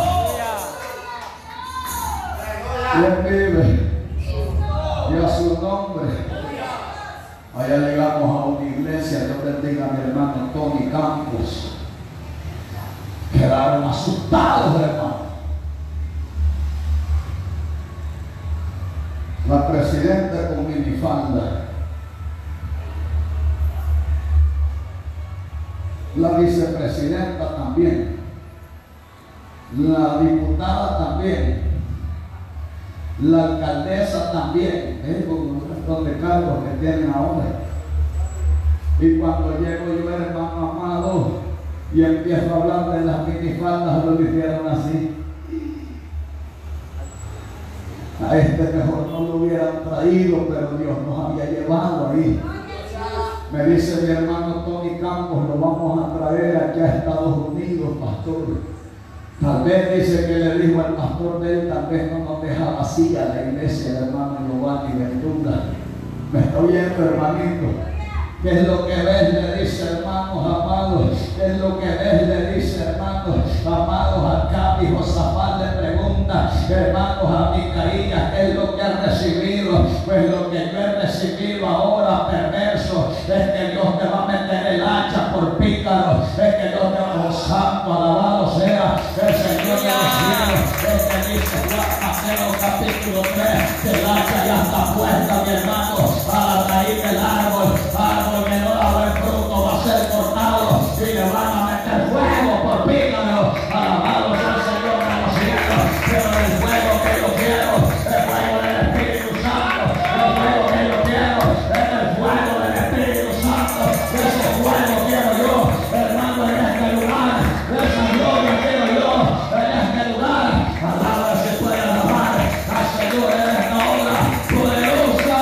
¿Quién vive? Y a su nombre. Allá llegamos a una iglesia, Dios bendiga a mi hermano Tony Campos. Quedaron asustados, hermano. La presidenta con minifalda. La vicepresidenta también. La diputada también. La alcaldesa también, es un montón de cargos que tienen ahora. Y cuando llego yo, hermano amado, y empiezo a hablar de las minifaldas, lo hicieron así. A este mejor no lo hubieran traído, pero Dios nos había llevado ahí. Me dice mi hermano Tony Campos, lo vamos a traer aquí a Estados Unidos, pastor. Tal vez dice que le dijo al pastor de él, tal vez no nos deja vacía la iglesia, el hermano Giovanni Ventura. Me estoy viendo, hermanito. ¿Qué es lo que ves? Le dice, hermanos amados. ¿Qué es lo que ves? Le dice, hermanos amados. Acá mi Josafat le pregunta, hermanos, a Micaías, ¿qué es lo que ha recibido? Pues lo que yo he recibido ahora, perverso, es que Dios te va a meter el hacha por pícaro, es que Dios te va a santo, alabado sea el Señor de los cielos. Es que dice Juan Mateo capítulo tres, que el hacha ya está puesta, mi hermano, a la raíz del árbol, árbol que no da buen fruto va a ser cortado y le van a meter fuego por pícaro. Alabado sea el Señor de los cielos. Pero el fuego que yo quiero, el fuego del Espíritu Santo, el fuego que yo quiero es el fuego del Espíritu Santo. Ese fuego quiero yo, hermano, en este lugar. Esa gloria quiero yo en este lugar. Alaba si puede alabar al Señor en esta hora poderosa.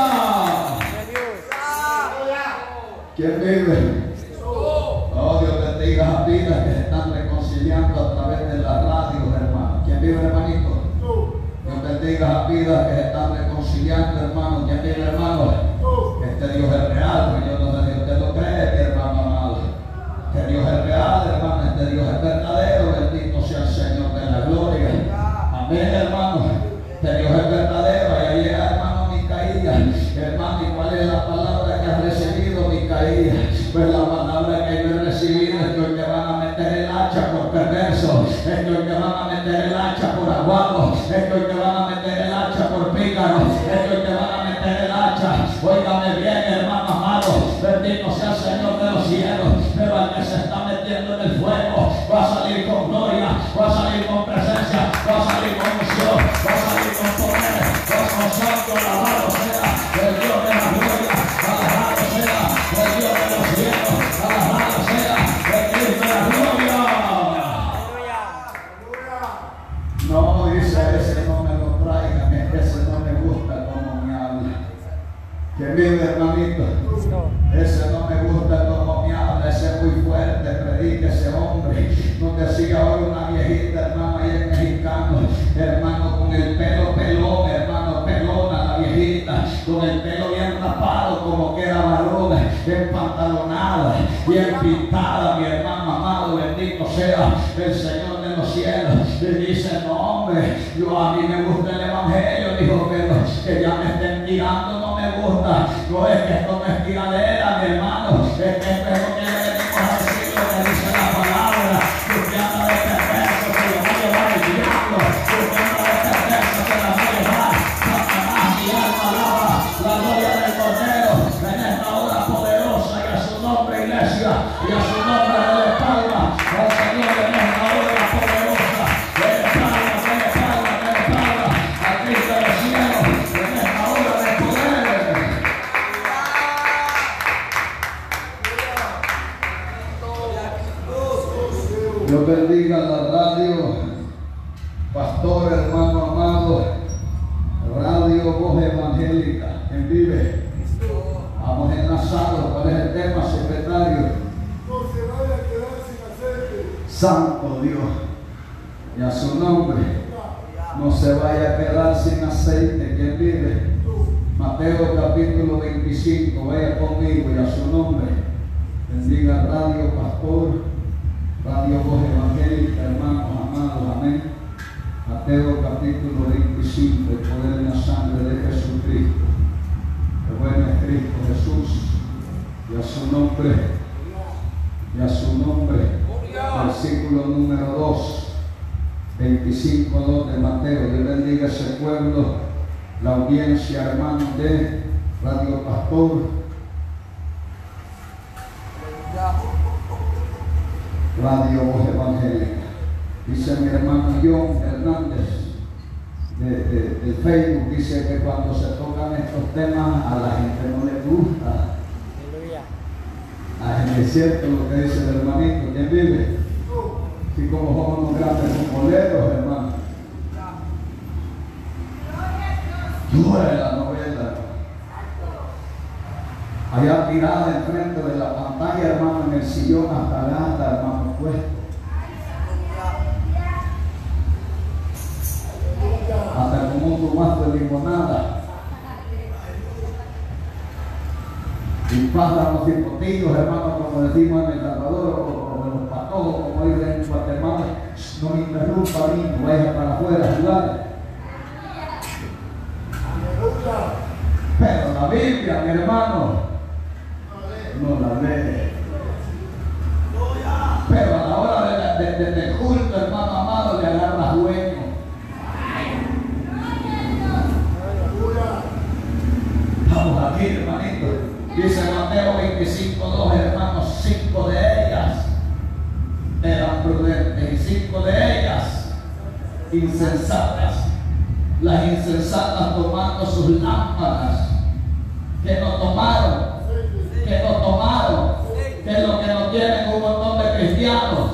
¿Quién vive? Oh, Dios bendiga a vidas que se están reconciliando a través de la radio, hermano. ¿Quién vive, hermanito? Dios bendiga a vidas que se están reconciliando, hermano. ¿Quién vive, hermano? Este Dios es real, pues yo no sé si usted lo cree, mi hermano amado. Que Dios es real, hermano. Este Dios es verdadero. Bendito sea el Señor de la gloria. Amén, hermano. Este Dios es verdadero. Y ahí llega, hermano, Micaías. Hermano, ¿y cuál es la palabra que has recibido, Micaías? Pues la palabra que yo he recibido es que hoy te van a meter el hacha por perverso, es que hoy te van a meter el hacha por aguado, es que hoy te van a meter el hacha por pícaro, es que hoy te van a meter el hacha. Óigame bien, hermano amado, bendito sea el Señor de los cielos, pero al que nos decía ahora una viejita, hermano, ahí en mexicano, hermano, con el pelo pelón, hermano, pelona la viejita, con el pelo bien rapado, como que era varón, empantalonada, bien pintada, mi hermano amado, bendito sea el Señor de los cielos. Y dice, no hombre, yo a mí me gusta el evangelio, dijo, pero que ya me estén tirando no me gusta. No es que esto no es tiradera, mi hermano, es que esto es lo que le venimos a decir, lo que dice la palabra. Usted anda de perverso, se lo va a llevar el diablo. Usted anda de perverso, se la va a llevar Satanás. Mi alma alaba la gloria del Cordero en esta hora poderosa, y a su nombre, iglesia, y a su nombre de palma al Señor en esta hora poderosa. Dele palma, dele palma, dele palma a Cristo del cielo en esta hora de poder. Dios bendiga la radio, pastor, hermano amado, Radio Voz Evangélica en Vive. Vamos enlazados. ¿Cuál es el tema, secretario? No se vaya a quedar sin aceite. Santo Dios, y a su nombre, no se vaya a quedar sin aceite. ¿Quién vive? Mateo capítulo veinticinco, vaya conmigo, y a su nombre. Bendiga Radio Pastor, Radio Voz Evangélica, hermanos amados, amén. Mateo capítulo veinticinco, el poder de la sangre de Jesucristo. El bueno es Cristo Jesús, y a su nombre, y a su nombre. Versículo número dos, veinticinco dos de Mateo. Dios bendiga ese pueblo, la audiencia, hermano, de Radio Pastor, Radio Voz Evangélica. Dice mi hermano John Hernández de, de, de Facebook, dice que cuando se tocan estos temas a la gente no le gusta. Ah, es cierto lo que dice el hermanito. ¿Quién vive? Así como somos unos grandes futboleros, hermano. Dura la novela. Allá tirada enfrente de la pantalla, hermano, en el sillón hasta gata, hermano, puesto. Hasta como un tomato de limonada. Y pájaros y potillos, hermano, como decimos en El Salvador, o en los patojos, como dicen en Guatemala. No me interrumpa, niño, vaya para afuera a jugar. Pero la Biblia, mi hermano, no la lee. Pero a la hora de, de, de, del culto, hermano amado, le agarra dueño. Vamos aquí, hermanito. Dice Mateo veinticinco dos, hermanos, cinco de ellas eran prudentes y cinco de ellas insensatas. Las insensatas tomando sus lámparas, que no tomaron, que no tomaron, que es lo que no tienen un montón de cristianos.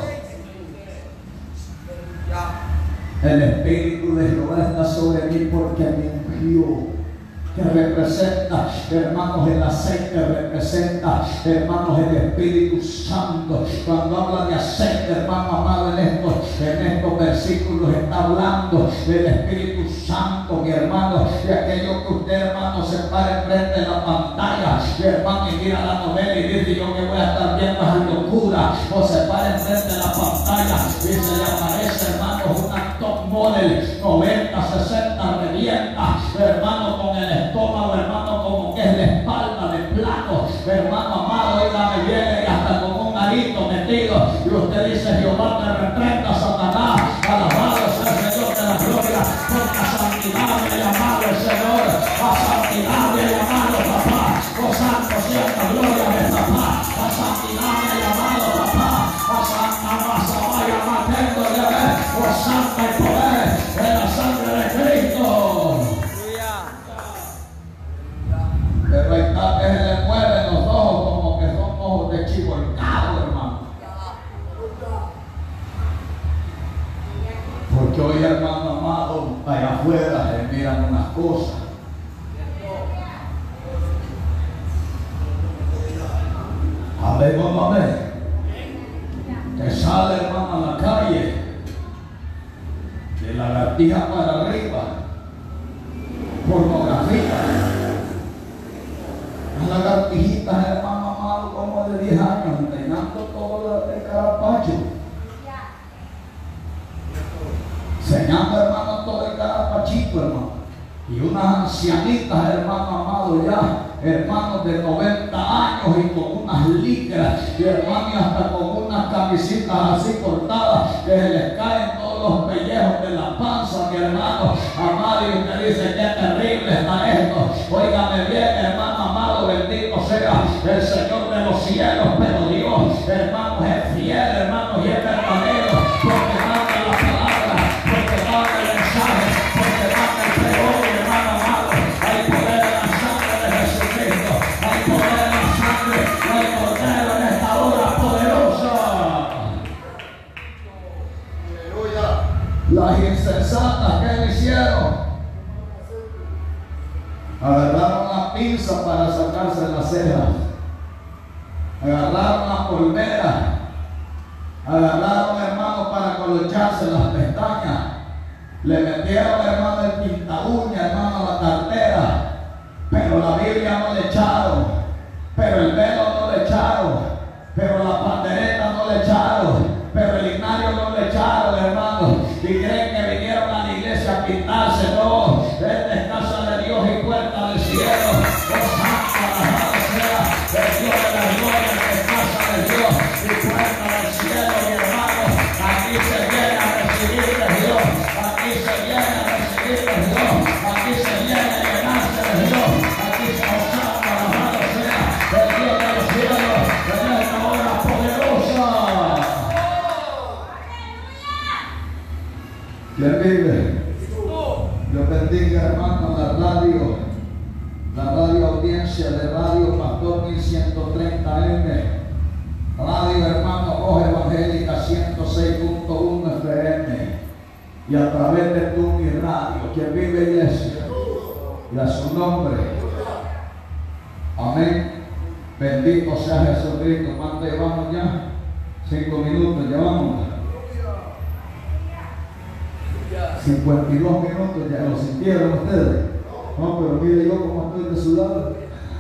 El Espíritu de Jehová está sobre mí porque me ungió. Que representa, hermanos, el aceite representa, hermanos, el Espíritu Santo. Cuando habla de aceite, hermano amado, en estos, en estos versículos está hablando del Espíritu Santo, mi hermano, de aquello que usted, hermano, se para enfrente de la pantalla, mi hermano, y mira la novela y dice, yo que voy a estar viendo esa locura, o se para enfrente de la pantalla y se le aparece, hermano, una top model, noventa, sesenta, revienta, hermano, con el estómago, hermano, como que es la espalda de plato, hermano amado, oiga, me viene y hasta con un arito metido, y usted dice, Jehová te reprenda, Satanás, alabado sea el Señor de la gloria, porque a santidad me ha llamado el Señor, a santidad me ha llamado papá, oh santo sea la gloria de papá, a santidad me ha llamado papá, a santa masa vaya matando de ver, oh santa y poder de la sangre de Cristo. Pero hay tal que se le mueven los ojos como que son ojos de chivolcado, hermano. Porque hoy, hermano amado, allá afuera se miran unas cosas. A ver, vamos a ver. Que sale, hermano, a la calle, de lagartija para arriba, pornografía, las lagartijitas, hermano amado, como de diez años, entrenando todo el carapacho, enseñando, hermano, todo el carapachito, hermano, y unas ancianitas, hermano amado, ya hermanos de noventa años y con unas licras y hermanos hasta con unas camisitas así cortadas que se les caen todos los pellejos de la panza, mi hermano amado, y usted dice qué terrible está esto. Óigame bien, hermano amado, bendito sea el Señor de los cielos, pero Dios, hermanos, es fiel, hermanos, y es verdadero, porque manda la palabra, porque manda el mensaje, porque manda el pregón, hermano amado. Hay poder en la sangre de Jesucristo, hay poder en la sangre, hay poder en esta hora poderosa. Aleluya. Las insensatas que le hicieron, agarraron la pinza para sacarse las cejas, agarraron la polvera, agarraron, hermano, para colocharse las pestañas, le metieron, hermano, el pinta uña, hermano, a la cartera, pero la Biblia no le echaron, pero el velo no le echaron, pero la pandereta no le echaron, pero el ignario no le echaron, hermano, y creen que vinieron a la iglesia a pintarse. No, esta es casa de Dios y puerta del cielo. Oh, santo, alabado sea el Dios de la gloria, que es casa de Dios y puerta del cielo, mi hermano. Aquí se viene a recibir de Dios, aquí se viene a recibir de Dios, aquí se viene a llenarse de Dios, aquí se os santo, alabado sea el Dios de los cielos, en esta hora poderosa. ¿Quién vive? Dios bendiga, hermano, la radio, la radio audiencia de Radio Pastor mil ciento treinta M, radio, hermano, Voz Evangélica ciento seis punto uno F M, y a través de tu mi radio. ¿Quién vive, iglesia? Y a su nombre. Amén. Bendito sea Jesucristo. ¿Cuánto llevamos ya? Cinco minutos llevamos. cincuenta y dos minutos, ya lo sintieron ustedes. No, pero mire yo como estoy de sudado.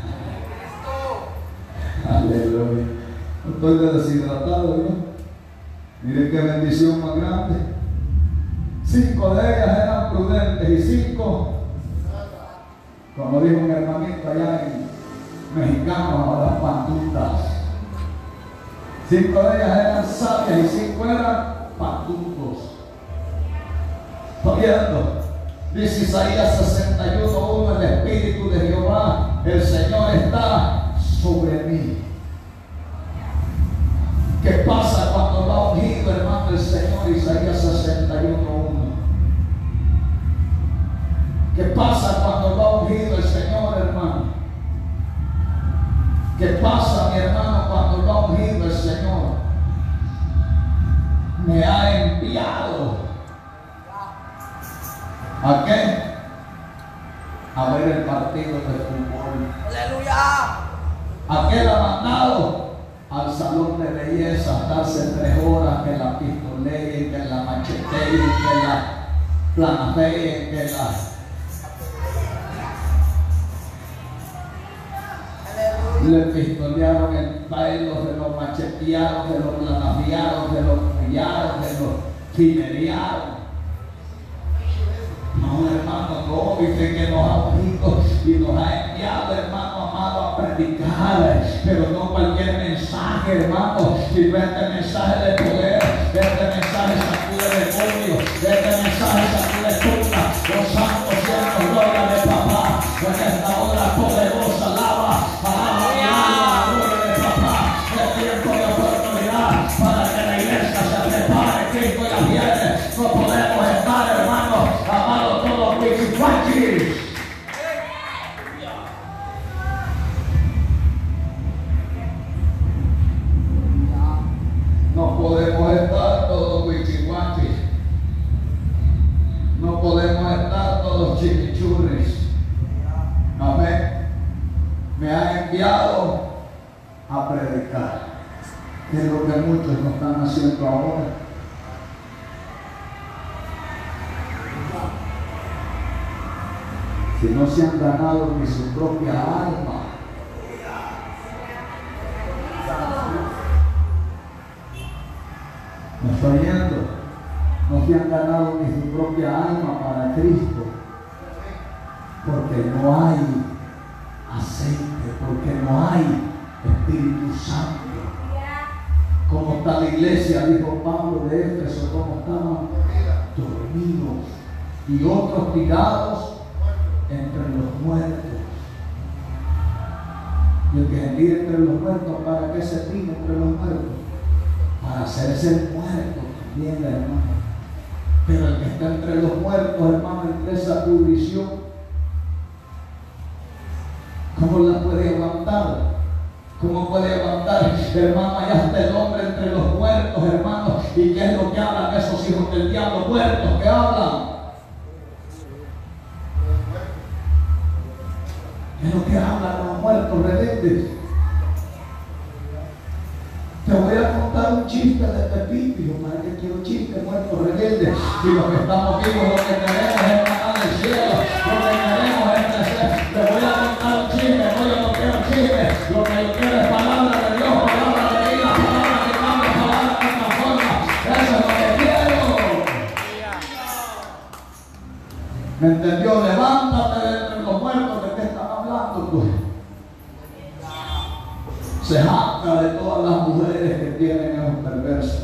Aleluya. Estoy de deshidratado, ¿no? Miren qué bendición más grande. Cinco de ellas eran prudentes y cinco, como dijo un hermanito allá en mexicano, a las pandutas. Cinco de ellas eran sabias y cinco eran pandutos. ¿Está viendo? Dice Isaías sesenta y uno uno, el Espíritu de Jehová, el Señor está sobre mí. ¿Qué pasa cuando lo ha ungido, hermano, el Señor? Isaías sesenta y uno uno. ¿Qué pasa cuando lo ha ungido el Señor, hermano? ¿Qué pasa, mi hermano, cuando lo ha ungido el Señor? Me ha enviado. ¿A qué? A ver el partido de fútbol. ¡Aleluya! ¿A qué la ha mandado? Al salón de belleza, estarse tres horas, que la pistoleen, que la macheteen, que la planafeen, que la... Le pistolearon el pelo, se lo machetearon, se lo planafiaron, se lo pullaron, se lo finerearon. No, hermano, no, dice que nos ha unido y nos ha enviado, hermano amado, a predicar, pero no cualquier mensaje, hermano, sino este mensaje de poder, este mensaje sacude demonios, este mensaje sacude culpa. Los santos cielos, gloria de papá, en esta hora poderosa, alaba, alaba mi alma, gloria de papá, es tiempo de oportunidad para que la iglesia se prepare, Cristo ya viene, no podemos estar, hermano, amado, todos wichihuachis. No podemos estar todos wichihuachis. No podemos estar todos chimichurris. Amén. Me ha enviado a predicar. que es lo que muchos no están haciendo ahora. Si no se han ganado ni su propia alma. ¿Me está oyendo? No se han ganado ni su propia alma para Cristo, porque no hay aceite, porque no hay Espíritu Santo. ¿Cómo está la iglesia? Dijo Pablo de Éfeso, ¿cómo estaban? Dormidos y otros tirados entre los muertos. Y el que se tira entre los muertos, ¿para qué se tira entre los muertos? Para hacerse el muerto también, hermano. Pero el que está entre los muertos, hermano, entre esa pudrición, ¿cómo la puede aguantar? ¿Cómo puede aguantar, hermano? Allá está el hombre entre los muertos, hermano. ¿Y qué es lo que hablan esos hijos del diablo muertos que hablan? ¿Qué es lo que hablan los muertos rebeldes? Te voy a contar un chiste de Pepito. ¿Para qué quiero chiste, muertos rebeldes? Si los que estamos vivos, lo que queremos es ganar el cielo, lo que queremos es crecer. Te voy a contar un chiste, no, yo no quiero chiste. Lo que yo quiero es palabra de Dios, palabra de vida, palabra que cambia, palabra que transforma. Eso es lo que quiero. ¿Me entendió? Levántate de entre los muertos. ¿De qué están hablando tú? Se jacta de todas las mujeres que tienen a los perversos.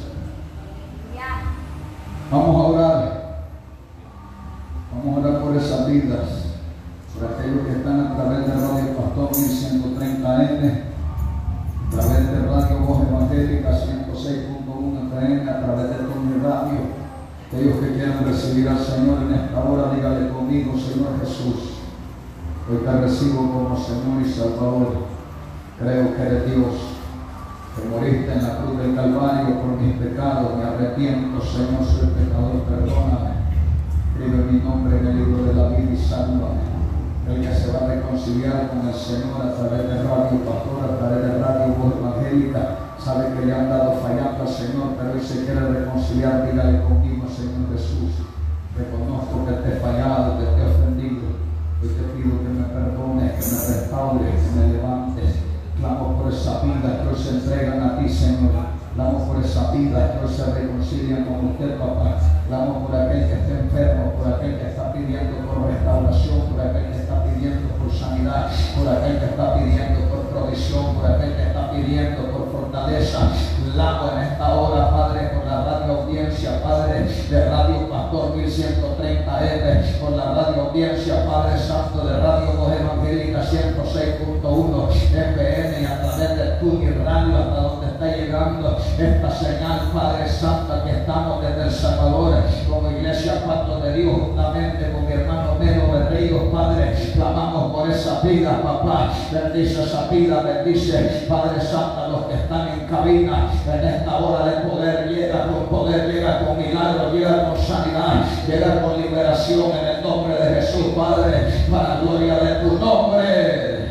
Vamos a orar. Vamos a orar por esas vidas, por aquellos que están a través de Radio Pastor mil ciento treinta ene, a través de Radio Voz Evangélica ciento seis punto uno F M, a través de Tony Radio. Aquellos que quieran recibir al Señor en esta hora, dígale conmigo: Señor Jesús, hoy te recibo como Señor y Salvador. Creo que eres Dios, que moriste en la cruz del Calvario por mis pecados. Me arrepiento, Señor, soy pecador, perdóname. Escribe mi nombre en el libro de la vida y sálvame. El que se va a reconciliar con el Señor a través de Radio Pastor, a través de Radio Voz Evangélica, sabe que le han dado fallando al Señor, pero hoy se quiere reconciliar. Dígale conmigo: Señor Jesús, reconozco que te he fallado, que te he ofendido. Hoy te pido que me perdones, que me restaures, que me levantes. Clamo por esa vida que hoy se entregan a ti, Señor. Clamo por esa vida que hoy se reconcilian con usted, papá. Clamo por aquel que está enfermo, por aquel que está pidiendo por restauración, por aquel que está pidiendo por sanidad, por aquel que está pidiendo por provisión, por aquel que está pidiendo por fortaleza. Clamo en esta hora, Padre, por la radio audiencia, Padre, de Radio Pastor mil ciento treinta ene, por la radio audiencia, Padre Santo, de Radio Voz Evangélica ciento seis punto uno F M, y a través de tu radio hasta donde está llegando esta señal, Padre Santo, que estamos desde El Salvador como Iglesia Pacto de Dios, juntamente con mi hermano Melo Berríos, Padre. Clamamos por esa vida, papá. Bendice esa vida, bendice, Padre Santo, a los que están en cabina en esta hora de poder. Llega con poder, llega con milagro, llega con sanidad, llega con liberación en el nombre de Jesús, Padre, para gloria de tu nombre.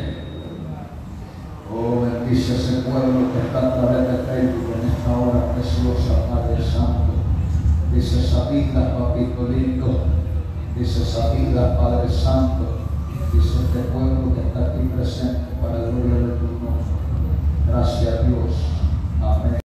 Oh, bendice ese pueblo que está a través de Facebook en esta hora preciosa, Padre Santo. Dice esa vida, papito lindo. Dice esa vida, Padre Santo. Dice este pueblo que está aquí presente para la gloria de tu nombre. Gracias a Dios. Amén.